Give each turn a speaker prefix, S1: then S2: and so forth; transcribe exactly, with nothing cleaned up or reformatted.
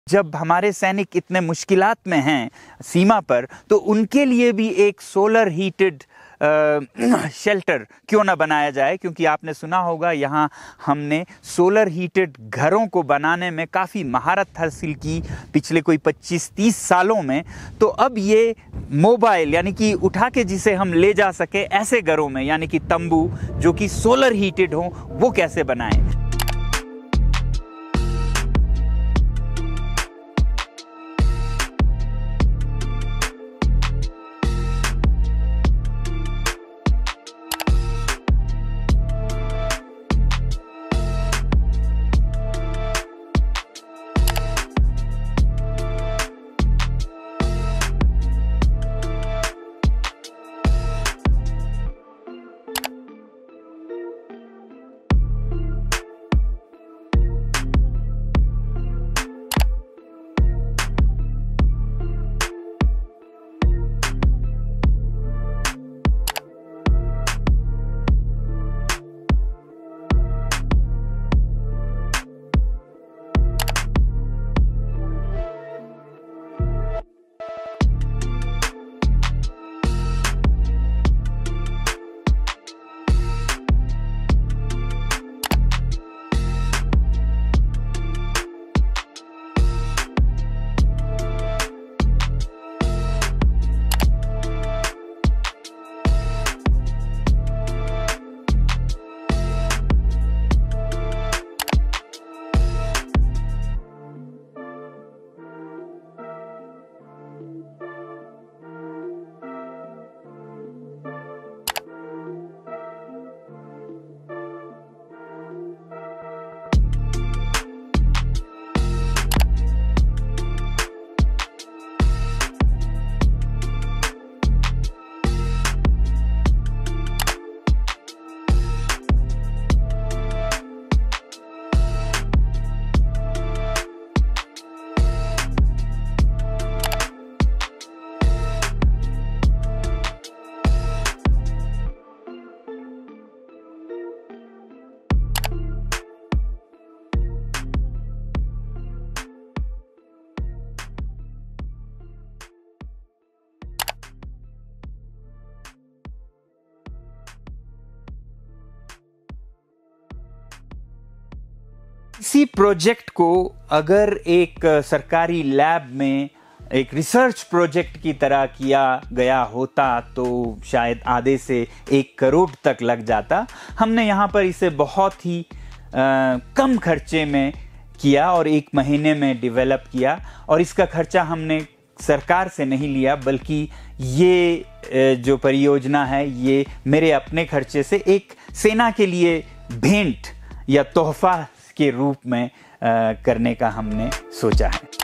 S1: जब हमारे सैनिक इतने मुश्किलात में हैं सीमा पर, तो उनके लिए भी एक सोलर हीटेड शेल्टर क्यों ना बनाया जाए, क्योंकि आपने सुना होगा यहाँ हमने सोलर हीटेड घरों को बनाने में काफ़ी महारत हासिल की पिछले कोई पच्चीस तीस सालों में। तो अब ये मोबाइल यानी कि उठा के जिसे हम ले जा सके ऐसे घरों में, यानी कि तंबू जो कि सोलर हीटेड हों, वो कैसे बनाएं। इसी प्रोजेक्ट को अगर एक सरकारी लैब में एक रिसर्च प्रोजेक्ट की तरह किया गया होता तो शायद आधे से एक करोड़ तक लग जाता। हमने यहाँ पर इसे बहुत ही आ, कम खर्चे में किया और एक महीने में डेवलप किया, और इसका खर्चा हमने सरकार से नहीं लिया, बल्कि ये जो परियोजना है ये मेरे अपने खर्चे से एक सेना के लिए भेंट या तोहफा के रूप में आ, करने का हमने सोचा है।